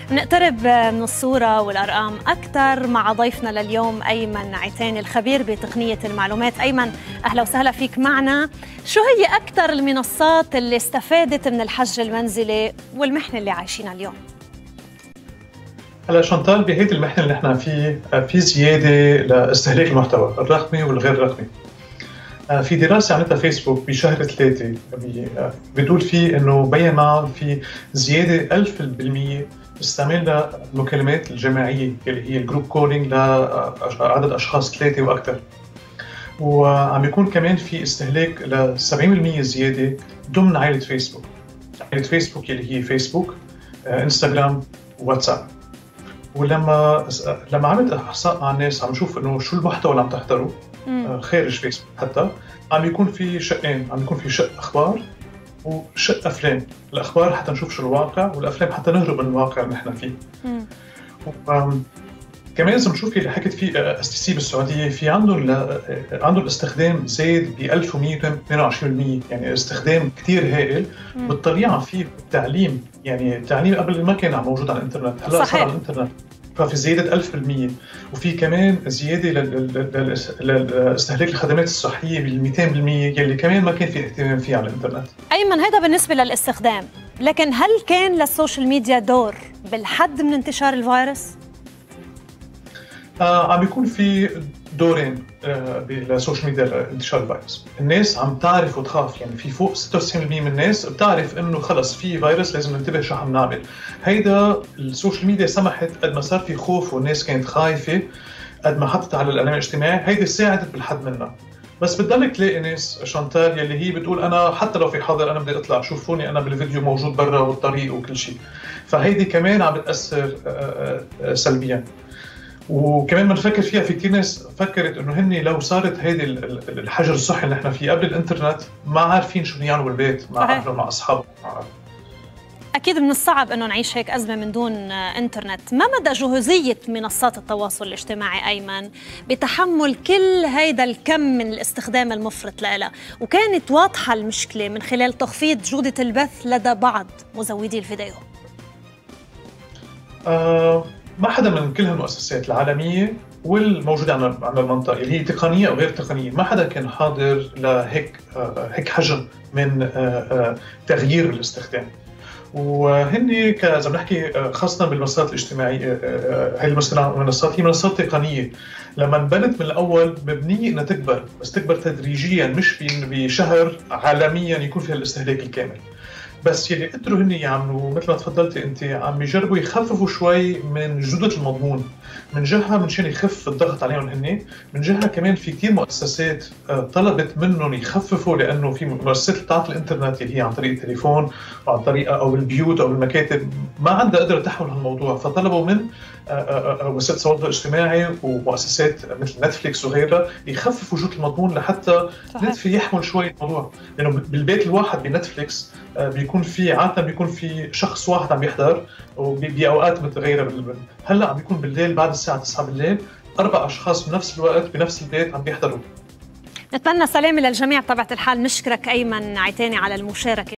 نقترب من الصورة والأرقام أكثر مع ضيفنا لليوم أيمن عتاني الخبير بتقنية المعلومات. أيمن، أهلا وسهلا فيك معنا. شو هي أكثر المنصات اللي استفادت من الحجر المنزلي والمحنة اللي عايشينها اليوم؟ هلا شانتال، بهيدي المحنة اللي نحن فيه في زيادة لاستهلاك المحتوى الرقمي والغير الرقمي. في دراسة عملتها فيسبوك بشهر 3 بتقول فيه انه بينا في زيادة 1000% استعمال المكالمات الجماعية اللي هي الجروب كولينج لعدد اشخاص 3 واكثر. وعم بيكون كمان في استهلاك ل 70% زيادة ضمن عائلة فيسبوك. عائلة فيسبوك اللي هي فيسبوك، انستغرام، واتساب. ولما عملت احصاء مع الناس عم نشوف انه شو المحتوى اللي عم تحضره خارج فيسبوك، حتى عم يكون في شقين، عم يكون في شق اخبار وشق افلام. الاخبار حتى نشوف شو الواقع، والافلام حتى نهرب من الواقع اللي نحن فيه. كمان لازم نشوف اللي حكيت فيه STC بالسعوديه، في عندهم الاستخدام زاد ب 1122%، يعني استخدام كثير هائل. بالطبيعه في التعليم، يعني التعليم قبل ما كان موجود على الانترنت، هلا صار على الانترنت، ففي زياده 1000%. وفي كمان زياده لاستهلاك الخدمات الصحيه بال 200%، يلي كمان ما كان في اهتمام فيه على الانترنت. أيمن، هذا بالنسبه للاستخدام، لكن هل كان للسوشيال ميديا دور بالحد من انتشار الفيروس؟ عم بيكون في دورين بالسوشيال ميديا لانتشار الفيروس. الناس عم تعرف وتخاف، يعني في فوق 96% من الناس بتعرف انه خلص في فيروس، لازم ننتبه شو عم نعمل. هيدا السوشيال ميديا سمحت، قد ما صار في خوف والناس كانت خايفه، قد ما حطت على الاعلام الاجتماعي، هيدي ساعدت بالحد منها. بس بتضلك تلاقي ناس شانتال يلي هي بتقول انا حتى لو في حظر انا بدي اطلع، شوفوني انا بالفيديو موجود برا والطريق وكل شيء. فهيدي كمان عم بتاثر سلبيا. وكمان ما نفكر فيها، في كثير ناس فكرت انه هن لو صارت هيدي الحجر الصحي اللي نحن فيه قبل الانترنت، ما عارفين شو يعملوا بالبيت مع اهلهم مع اصحابهم. اكيد من الصعب انه نعيش هيك ازمه من دون انترنت. ما مدى جهوزيه منصات التواصل الاجتماعي ايمن بتحمل كل هيدا الكم من الاستخدام المفرط لها؟ وكانت واضحه المشكله من خلال تخفيض جوده البث لدى بعض مزودي الفيديو. ما حدا من كل هالمؤسسات العالمية والموجودة على المنطقة اللي هي تقنية أو غير تقنية، ما حدا كان حاضر لهيك حجم من تغيير الاستخدام. وهن إذا بنحكي خاصة بالمنصات الاجتماعية، هي المنصات هي منصات تقنية لما انبنت من الأول مبنية إنها تكبر، بس تكبر تدريجيا، مش بشهر عالميا يكون فيها الاستهلاك الكامل. بس يلي قدروا هن يعملوا مثل ما تفضلتي انت، عم يجربوا يخففوا شوي من جودة المضمون، من جهة منشان يخف الضغط عليهم هن، من جهة كمان في كثير مؤسسات طلبت منهم يخففوا، لانه في مؤسسات بتاعت الانترنت اللي هي عن طريق التليفون وعن طريق او البيوت او المكاتب ما عندها قدرة تحمل هالموضوع، فطلبوا من وسائل التواصل الاجتماعي ومؤسسات مثل نتفليكس وغيرها يخففوا جودة المضمون لحتى ندفي يحمل شوي الموضوع. لانه بالبيت الواحد بنتفليكس بيكون في عادة بيكون في شخص واحد عم يحضر، وبأوقات متغيرة. هلا عم بيكون بالليل بعد الساعة 9 بالليل 4 أشخاص بنفس الوقت بنفس البيت عم بيحضروا. نتمنى سلامة للجميع. بطبيعة الحال نشكرك أيمن عتاني على المشاركة.